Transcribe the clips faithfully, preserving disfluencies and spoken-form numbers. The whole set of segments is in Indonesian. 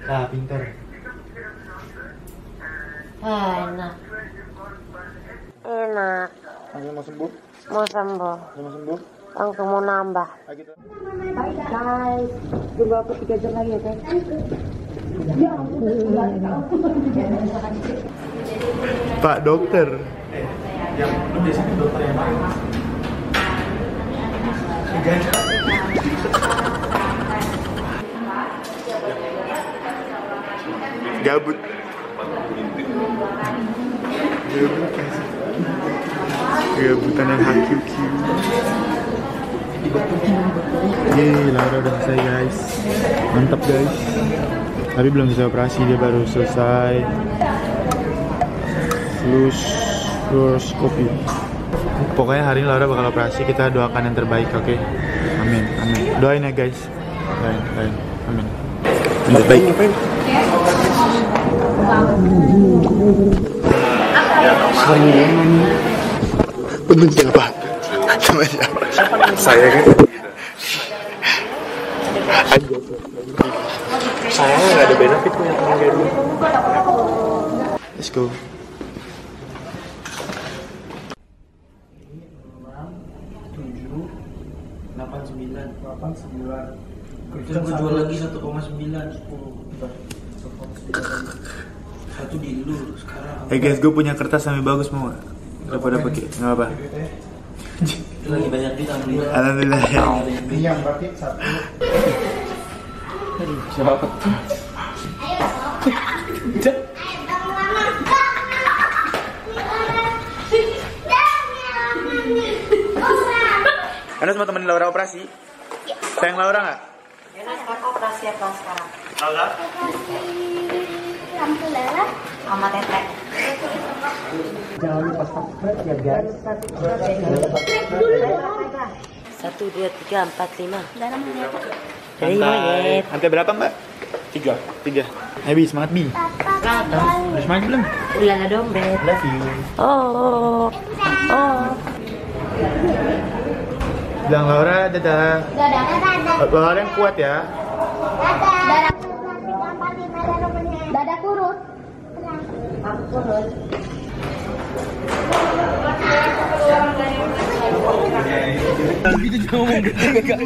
Ah, pinter. Enak. Enak. Langsung mau sembuh? Mau sembuh. Langsung mau sembuh? Langsung mau nambah. Ah, gitu. Guys, tunggu aku tiga jam lagi ya guys. Pak dokter. Eh, yang lu biasanya dokter yang mana? Gabut. Gabut kasih. Gabutan yang hakiki. Yeay, Laura udah selesai guys. Mantap guys. Tapi belum selesai operasi, dia baru selesai fluoroskopi. Pokoknya hari ini Laura bakal operasi, kita doakan yang terbaik, oke? Okay? Amin, amin. Doain ya guys. Doain, doain. Amin. Yang terbaik. Temen siapa? Temen siapa? Saya kan. Saya nggak ada benefit punya teman kayak dulu. Let's go. tujuh, delapan, sembilan, delapan, sembilan. Terus gue jual lagi satu koma sembilan, sepuluh. Satu di lu sekarang. Eh guys, gue punya kertas sampai bagus, mau nggak? Udah pada pakai, nggak apa? Lagi banyak duit, alhamdulillah. Alhamdulillah. Ini yang berarti satu. Siapa tuh? Anda semua temenin Laura operasi? Sayang Laura nggak? Enak kan operasi apa sekarang? Laura? Lampu merah Sama Tete. Jangan lupa subscribe ya guys. Satu, dua, tiga, empat, lima. dalam melihat Dari monyet. Lantai berapa mbak? Tiga. Tiga. Happy, semangat Bi. papa Udah semangat belum? Udah ada dompet. Love you. Oh. Oh. Bilang Laura, dadah. dadah dadah Laura yang kuat ya. dadah dadah kurus Aku kurus. Gitu juga ngomong gede gak?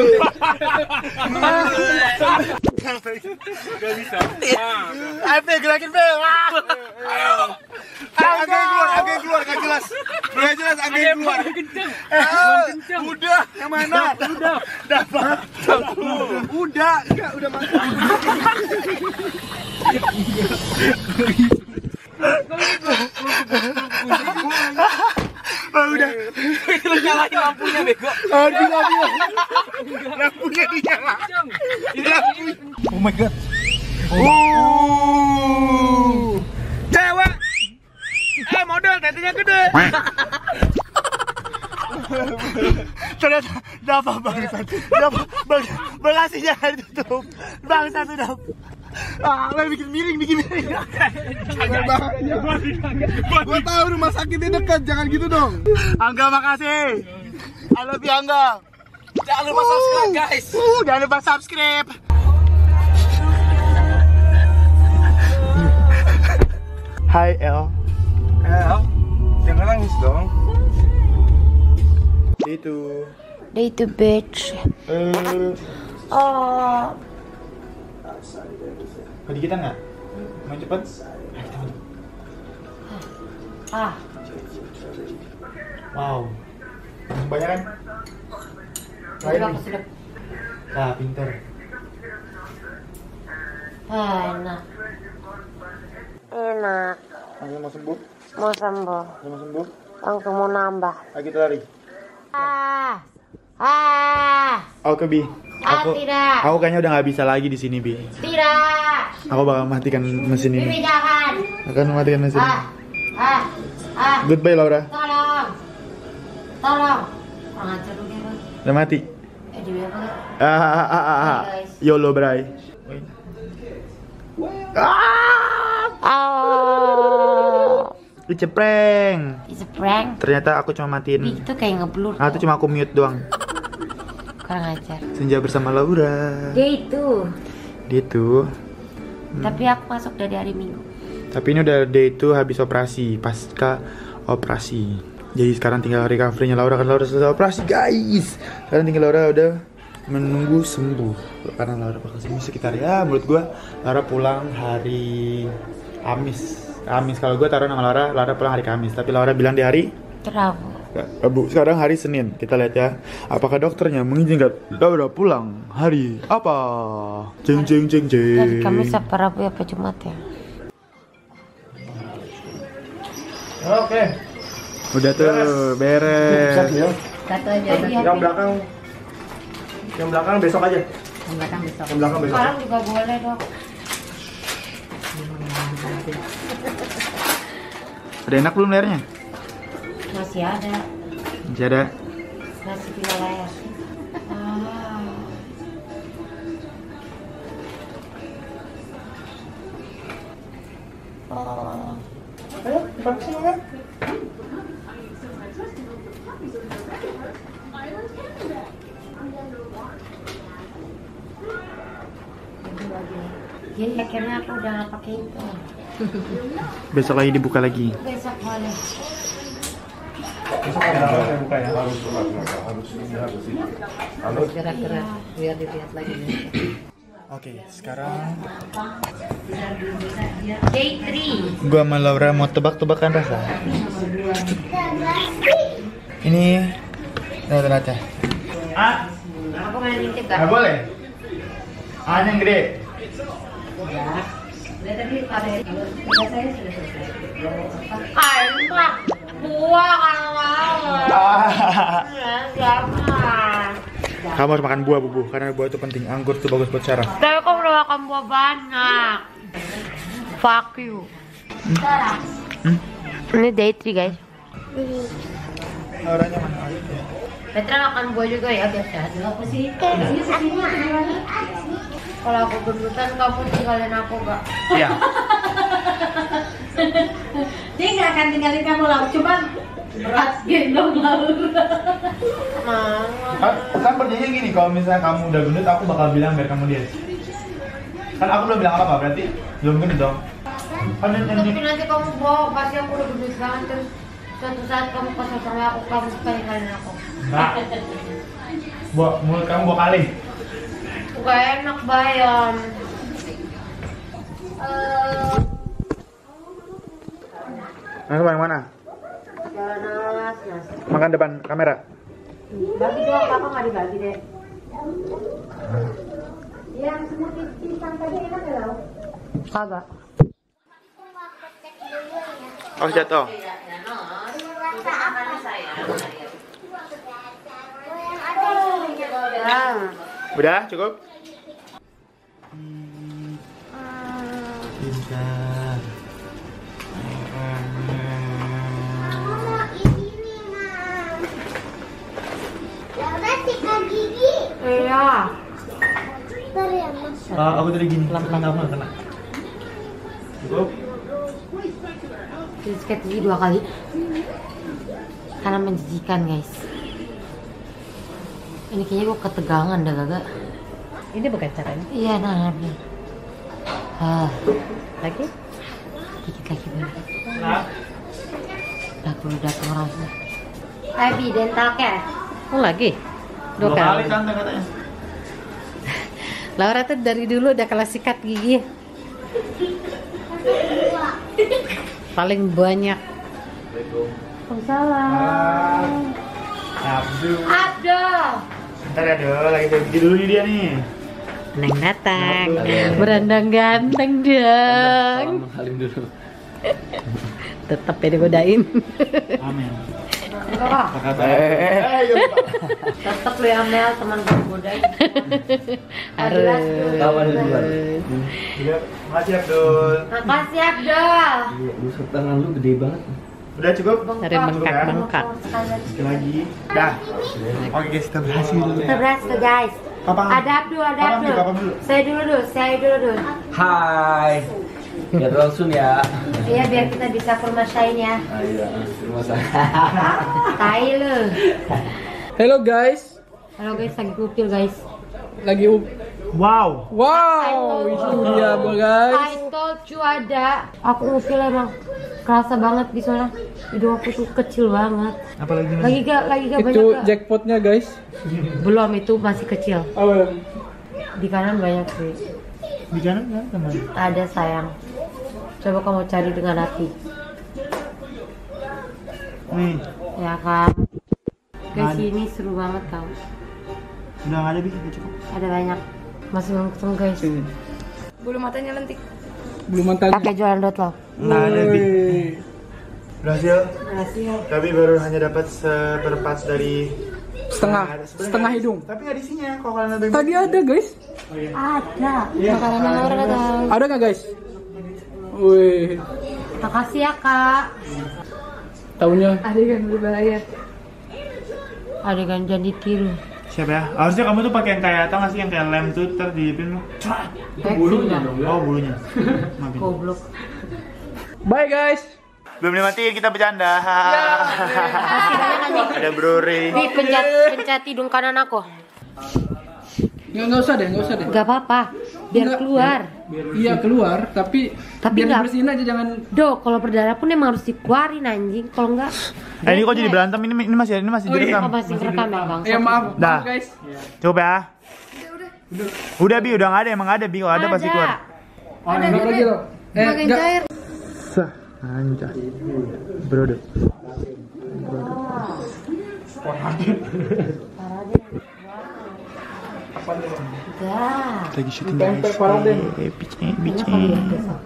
Gak bisa. Ayo gerakin Be. Angin keluar, angin keluar, gak jelas. Gak jelas, angin keluar. Udah, yang mana? Udah. Dapat. Udah, enggak, udah mantap. Oh, udah. Itu nyalain lampunya bego. Oh, bila-bila. Lampunya dinyala. Lampunya. Oh my god. Oh. Cewek. Eh, model tetenya gede. Ternyata dapat bangsat. Dapat bang, bagasinya ditutup. Bangsat udah. Ah, lo bikin miring, bikin miring. Jangan bahaya. Gua tahu rumah sakitnya dekat, jangan gitu dong. Angga, makasih. I love you, Angga. Jangan lupa subscribe guys. Uh, jangan lupa subscribe. Hai El. El, jangan nangis dong. Itu. Day to beach. Eh, Oh. Tadi kita nggak? Mau cepet? Ayo kita mau. Ah. Wow. Langsung bayaran? Sudah aku sudah. Ah, pinter. Enak. Enak. Langsung mau sembuh? Mau sembuh. Langsung mau sembuh? Langsung mau nambah. Ayo kita lari. Ah. Ah. Oke Bi. Ah, Aku, tidak. aku kayaknya udah nggak bisa lagi di sini Bi. Tidak. Aku bakal matikan mesin Bibi ini. jangan. Akan mematikan mesin. Ah. Ah. Ah. Goodbye Laura. Tolong. Tolong. Kurang ajar lu dia, Bang. Udah mati. Eh, di apa enggak? Ah, ah, ah, ah, ah. Hai, guys. YOLO bray. Ah! Oh. It's a prank. It's a prank. Ternyata aku cuma Bi, matiin. itu kayak ngeblur. Ah, itu cuma aku mute doang. Kurang ajar. Senja bersama Laura. Dia itu. Dia tuh Hmm. Tapi aku masuk dari hari Minggu. Tapi ini udah day itu habis operasi, pasca operasi. Jadi sekarang tinggal recovery-nya Laura, kan Laura sudah operasi guys. Sekarang tinggal Laura udah menunggu sembuh. Karena Laura bakal sembuh sekitar ya menurut gue Laura pulang hari Kamis. Kamis kalau gue taruh nama Laura, Laura pulang hari Kamis. Tapi Laura bilang di hari Rabu. Rabu. Sekarang hari Senin. Kita lihat ya. Apakah dokternya mengizinkan Laura pulang hari apa? Jeng jeng jeng jeng. Dari Kamis apa Rabu apa Jumat ya? Oke. Udah tuh beres. Satu aja. Yang belakang. Yang belakang besok aja. Yang belakang besok. Yang belakang besok. Sekarang juga boleh dok. Ada enak belum layarnya? Masih ada. Masih ada. Masih punya layar. Ah. Oh. Ayo, bagus banget. Jadi akhirnya aku udah gak pakai itu. Besok lagi dibuka lagi. Besok boleh. Besok ada harus buka ya. Harus harus ini harus ini. Harus Gerak-gerak biar dilihat lagi. Oke, sekarang J tiga. gua sama Laura mau tebak-tebakan rasa. Ini rata-rata. A. Aku main intip Nggak gak? boleh. A yang gede. Ya. Udah tadi pada tiga saya sudah selesai. Ah, enggak. Buah kalau mau. Jangan. Kamu harus makan buah, Bubu, karena buah itu penting. Anggur itu bagus buat syaraf. Tapi aku udah makan buah banyak. Fuck you. Hmm? Ini day three guys. Lauranya mana? Petra makan buah juga ya biar sehat. Apa sih? Kalau aku gendutan kamu tinggalin aku gak? Iya. Dia nggak akan tinggalin kamu lah, cuman berat gendong Laura. Kan, kan perjanjian gini, kalau misalnya kamu udah gendut, aku bakal bilang biar kamu diet. Kan aku belum bilang apa-apa, berarti belum gendut dong. Kan yang Tapi nanti kamu bawa pasti aku udah gendut banget terus suatu saat kamu pasal sama aku, kamu suka tinggalin aku. enggak. Buat mulut kamu buat kali. Gak enak bayam. Nah, yang mana? Jangan alas, Nas. Makan depan kamera. Bagi dong, kakak nggak dibagi deh. Yang semut pisang tadi enak ya lo? Kagak. Oh, jatuh. Udah, cukup? Pintar. Iya. Uh, aku tadi gini, pelan-pelan kamu nggak kena. Cukup? Sikat gigi dua kali. Karena menjijikan guys. Ini kayaknya gue ketegangan dah gak? Ini bukan caranya. Iya nah. nah. Ah, Lagi? dikit lagi boleh. Nah. Udah perlu datang orang semua. Abi dental care. Oh lagi? Dua kali tante katanya. Laura tuh dari dulu udah kelas sikat gigi. Paling banyak. Waalaikumsalam. Abdul. Abdul. Bentar ya, Dul. Lagi pergi dulu nih dia nih. Neng datang. Berandang ganteng dong. Salim dulu. Tetap ya digodain. Amin. Enggak. Apa kabar? Eh, yuk. Tetep lu yang Mel teman gue godain. Harus. Kawan duluan. Udah, makasih Abdul. Makasih Abdul. Iya, buset tangan lu gede banget. Udah cukup? Dari bengkak-bengkak. Sekali lagi. Dah. Oke guys, kita berhasil dulu. Kita berhasil guys. Papa. Ada Abdul, ada Papa Abdul. dulu, papa dulu. Saya dulu dulu, saya dulu dulu. Hai. Biar langsung ya. Iya biar kita bisa ke rumah Shain ya. Ayo, terima kasih. Tai lu. Hello guys. Halo guys, lagi kupil guys. Lagi Wow. Wow, itu dia guys. I told you ada. Aku ngefeel emang kerasa banget di sana. Hidung aku tuh kecil banget. Apalagi nih? Lagi gak, lagi gak banyak Itu gak? jackpotnya guys. Belum, itu masih kecil. Oh, Di kanan banyak sih. Di kanan kan teman. Ada sayang. Coba kamu cari dengan hati. Nih, Ya kan. Guys, Ada. ini seru banget tau. udah nggak ada bi, udah cukup. Ada banyak. Masih belum ketemu guys. Bulu matanya lentik. belum mantan. Pakai jualan dot lo. Nggak ada bi. Woi. Berhasil. Berhasil. Tapi baru hanya dapat seperempat dari Setengah, Nah, ada sebenarnya setengah ada- hidung. Tapi nggak ada isinya. Kalau kalian ada Tadi ada guys. Ada. Makanan yang orang tahu. Ada nggak guys? Wih, Makasih ya kak. tahunya. Adegan berbahaya. Adegan jangan ditiru. Siapa ya? Harusnya kamu tuh pakai yang kayak tau nggak sih yang kayak lem tuh ntar diipin lo. Bulunya. Oh bulunya. Maafin. Goblok. Bye guys. Belum dimatiin kita bercanda. Ada Bruri. Bi, pencet, pencet hidung kanan aku. Nggak nggak usah deh, nggak usah deh. Gak apa-apa. Biar Nggak. keluar. Iya keluar, tapi Tapi biar nggak- dibersihin aja jangan. Do, kalau berdarah pun emang harus dikeluarin anjing. Kalau enggak. Eh ini kok jadi berantem ini ini masih ini masih Oh, iya. direkam. Oh, masih rekam ya bang. Ya maaf, Dah. maaf guys. Cukup ya. Udah bi, udah nggak ada, emang ada bi, kalau ada pasti keluar. Oh, nggak lagi loh. Eh, Bagian nggak. cair. Sah, anjay. Bro deh. Enggak. Lagi syuting Tempe guys. parah deh. Eh, Bicing, Ini bicing. kalau udah besok.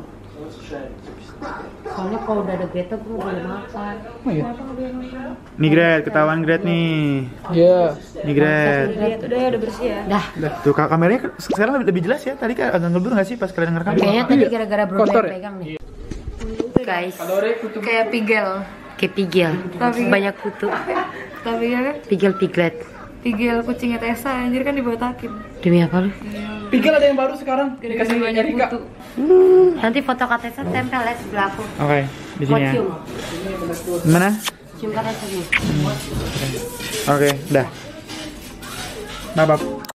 Soalnya kalau udah ada Greta gue boleh makan. Oh, iya. Nih Gret, ketahuan Gret nih. Iya. Nih Gret. Udah ya, udah bersih ya. Dah. Tuh ka- kameranya ke- sekarang lebih, lebih jelas ya. Tadi kan agak ngeblur nggak sih pas kalian ngerekam? Kayaknya tadi gara-gara bro Kotor yang ya? pegang nih. Guys, Kayak pigel. kayak pigel. Tapi Banyak kutu. tapi ya kan Pigel piglet. pigel kucingnya Tessa anjir kan dibotakin. Demi apa lu? Pikir ada yang baru sekarang. Dikasih Dikasih banyak Erika. kutu. Nanti foto Katesa tempel ya sebelah aku. Oke, di Mau sini ya. cium. Mana? Cium Katesa nih. Oke, dah. Bye bye.